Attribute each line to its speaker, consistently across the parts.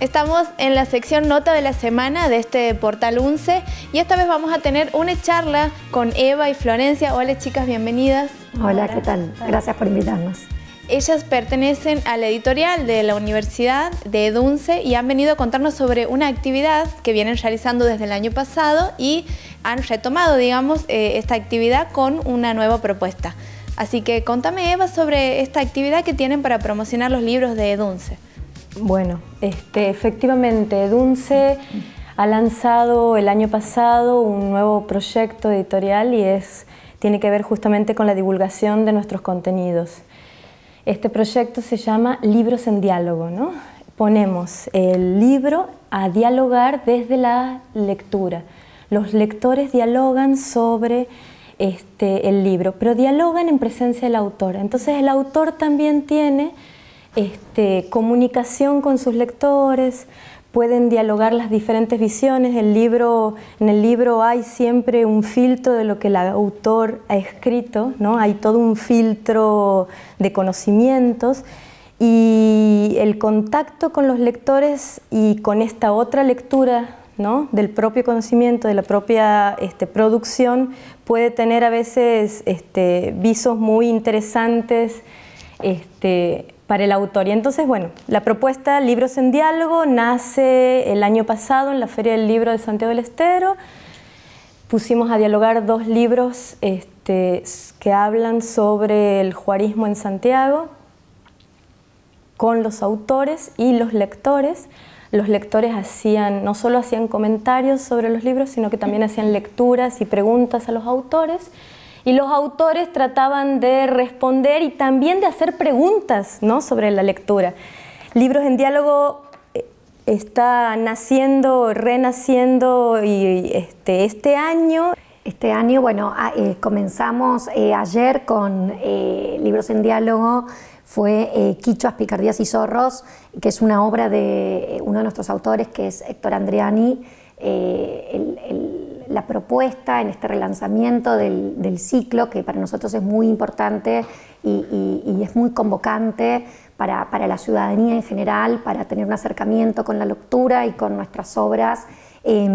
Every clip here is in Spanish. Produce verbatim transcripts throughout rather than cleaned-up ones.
Speaker 1: Estamos en la sección Nota de la Semana de este portal UNCE y esta vez vamos a tener una charla con Eva y Florencia. Hola chicas, bienvenidas.
Speaker 2: Hola, Hola. ¿Qué tal? Gracias por invitarnos.
Speaker 1: Ellas pertenecen a la editorial de la Universidad de EDUNCE y han venido a contarnos sobre una actividad que vienen realizando desde el año pasado y han retomado, digamos, eh, esta actividad con una nueva propuesta. Así que contame, Eva, sobre esta actividad que tienen para promocionar los libros de EDUNCE.
Speaker 3: Bueno, este, efectivamente, EDUNCE ha lanzado el año pasado un nuevo proyecto editorial y es, tiene que ver justamente con la divulgación de nuestros contenidos. Este proyecto se llama Libros en Diálogo, ¿no? Ponemos el libro a dialogar desde la lectura. Los lectores dialogan sobre este, el libro, pero dialogan en presencia del autor. Entonces el autor también tiene este, comunicación con sus lectores, pueden dialogar las diferentes visiones. El libro, en el libro hay siempre un filtro de lo que el autor ha escrito, ¿no? Hay todo un filtro de conocimientos y el contacto con los lectores y con esta otra lectura, ¿no? Del propio conocimiento, de la propia este, producción, puede tener a veces este, visos muy interesantes este, para el autor. Y entonces, bueno, la propuesta Libros en Diálogo nace el año pasado en la Feria del Libro de Santiago del Estero. Pusimos a dialogar dos libros este, que hablan sobre el juarismo en Santiago con los autores y los lectores. Los lectores hacían, no solo hacían comentarios sobre los libros, sino que también hacían lecturas y preguntas a los autores. Y los autores trataban de responder y también de hacer preguntas, ¿no? Sobre la lectura. Libros en Diálogo está naciendo, renaciendo y este, este año.
Speaker 2: Este año, bueno, eh, comenzamos eh, ayer con eh, Libros en Diálogo. Fue eh, Quichuas, Picardías y Zorros, que es una obra de uno de nuestros autores, que es Héctor Andreani. Eh, el, el, la propuesta en este relanzamiento del, del ciclo, que para nosotros es muy importante y, y, y es muy convocante para, para la ciudadanía en general, para tener un acercamiento con la lectura y con nuestras obras. Eh,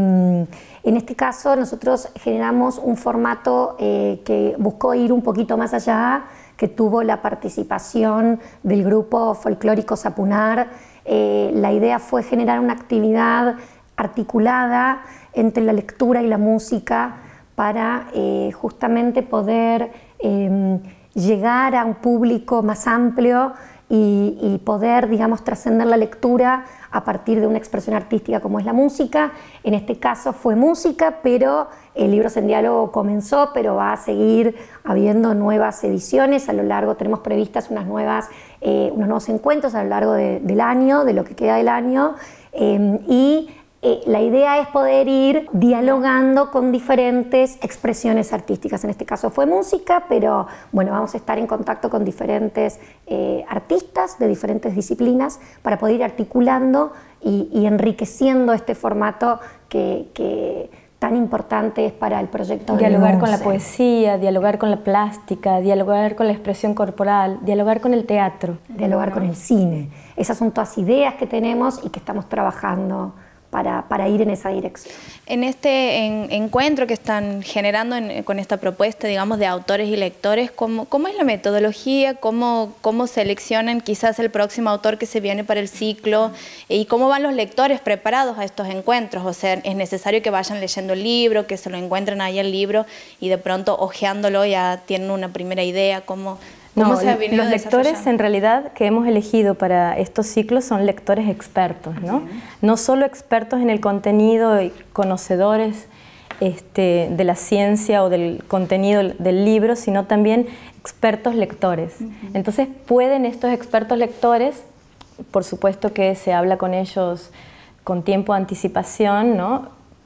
Speaker 2: en este caso nosotros generamos un formato eh, que buscó ir un poquito más allá, que tuvo la participación del grupo folclórico Zapunar. Eh, la idea fue generar una actividad articulada entre la lectura y la música para eh, justamente poder eh, llegar a un público más amplio y, y poder, digamos, trascender la lectura a partir de una expresión artística como es la música. En este caso fue música, pero el Libros en Diálogo comenzó, pero va a seguir habiendo nuevas ediciones. A lo largo tenemos previstas unas nuevas, eh, unos nuevos encuentros a lo largo de, del año, de lo que queda del año, eh, y Eh, la idea es poder ir dialogando con diferentes expresiones artísticas. En este caso fue música, pero bueno, vamos a estar en contacto con diferentes eh, artistas de diferentes disciplinas para poder ir articulando y, y enriqueciendo este formato que, que tan importante es para el proyecto.
Speaker 3: Dialogar con la poesía, dialogar con la plástica, dialogar con la expresión corporal, dialogar con el teatro.
Speaker 2: Dialogar ¿no? con el cine. Esas son todas ideas que tenemos y que estamos trabajando Para, para ir en esa dirección.
Speaker 1: En este en, encuentro que están generando en, con esta propuesta, digamos, de autores y lectores, ¿cómo, cómo es la metodología? ¿Cómo, ¿Cómo seleccionan quizás el próximo autor que se viene para el ciclo? ¿Y cómo van los lectores preparados a estos encuentros? O sea, ¿es necesario que vayan leyendo el libro, que se lo encuentren ahí el libro y de pronto hojeándolo ya tienen una primera idea? ¿Cómo, cómo
Speaker 3: no,
Speaker 1: se ha venido
Speaker 3: los lectores en realidad que hemos elegido para estos ciclos son lectores expertos, ¿no? Uh-huh. No solo expertos en el contenido y conocedores este, de la ciencia o del contenido del libro, sino también expertos lectores. Uh-huh. Entonces pueden estos expertos lectores, por supuesto que se habla con ellos con tiempo de anticipación, ¿no?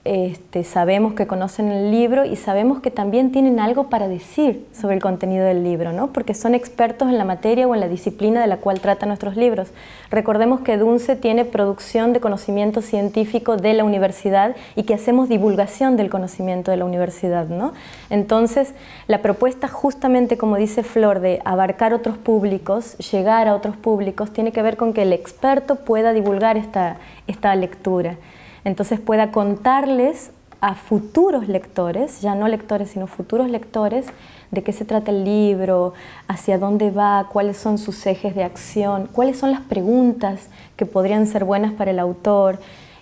Speaker 3: Este, sabemos que conocen el libro y sabemos que también tienen algo para decir sobre el contenido del libro, ¿no? Porque son expertos en la materia o en la disciplina de la cual tratan nuestros libros. Recordemos que DUNCE tiene producción de conocimiento científico de la universidad y que hacemos divulgación del conocimiento de la universidad, ¿no? Entonces, la propuesta justamente, como dice Flor, de abarcar otros públicos, llegar a otros públicos, tiene que ver con que el experto pueda divulgar esta, esta lectura. Entonces pueda contarles a futuros lectores, ya no lectores, sino futuros lectores, de qué se trata el libro, hacia dónde va, cuáles son sus ejes de acción, cuáles son las preguntas que podrían ser buenas para el autor.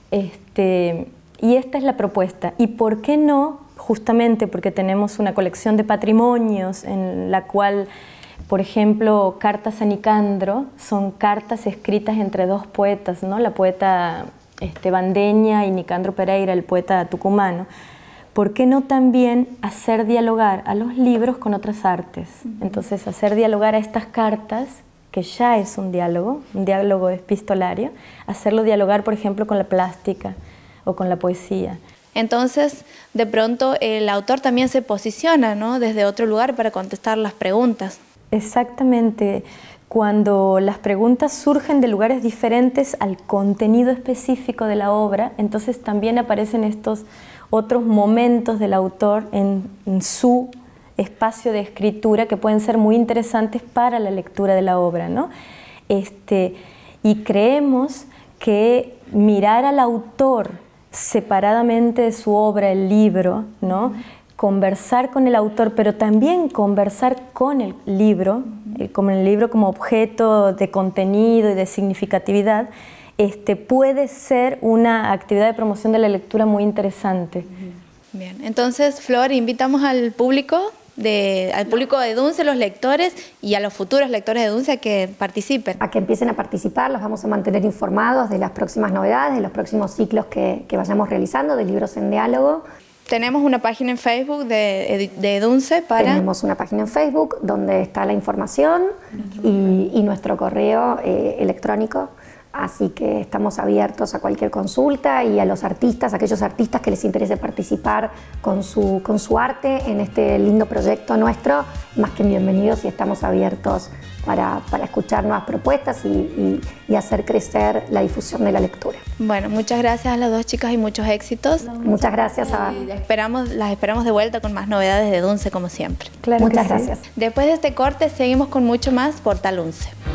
Speaker 3: Este, y esta es la propuesta. ¿Y por qué no? Justamente porque tenemos una colección de patrimonios en la cual, por ejemplo, Cartas a Nicandro son cartas escritas entre dos poetas, ¿no? La poeta Este, Bandeña y Nicandro Pereira, el poeta tucumano. ¿Por qué no también hacer dialogar a los libros con otras artes? Entonces, hacer dialogar a estas cartas, que ya es un diálogo, un diálogo epistolario, hacerlo dialogar, por ejemplo, con la plástica o con la poesía.
Speaker 1: Entonces, de pronto, el autor también se posiciona, ¿no?, desde otro lugar para contestar las preguntas.
Speaker 3: Exactamente. Cuando las preguntas surgen de lugares diferentes al contenido específico de la obra, entonces también aparecen estos otros momentos del autor en, en su espacio de escritura que pueden ser muy interesantes para la lectura de la obra, ¿no? Este, y creemos que mirar al autor separadamente de su obra, el libro, ¿no?, conversar con el autor, pero también conversar con el libro, el, como el libro como objeto de contenido y de significatividad, este, puede ser una actividad de promoción de la lectura muy interesante.
Speaker 1: Bien, entonces, Flor, invitamos al público de, al público de DUNCE, los lectores y a los futuros lectores de DUNCE a que participen.
Speaker 2: A que empiecen a participar, los vamos a mantener informados de las próximas novedades, de los próximos ciclos que, que vayamos realizando, de Libros en Diálogo.
Speaker 1: Tenemos una página en Facebook de, de DUNCE para...
Speaker 2: Tenemos una página en Facebook donde está la información y, y nuestro correo eh, electrónico, así que estamos abiertos a cualquier consulta y a los artistas, aquellos artistas que les interese participar con su, con su arte en este lindo proyecto nuestro, más que bienvenidos y estamos abiertos para, para escuchar nuevas propuestas y, y, y hacer crecer la difusión de la lectura.
Speaker 1: Bueno, muchas gracias a las dos chicas y muchos éxitos.
Speaker 2: Muchas gracias a...
Speaker 1: Y esperamos, las esperamos de vuelta con más novedades de DUNCE como siempre.
Speaker 2: Claro, muchas gracias.
Speaker 1: Después de este corte seguimos con mucho más Portal UNCE.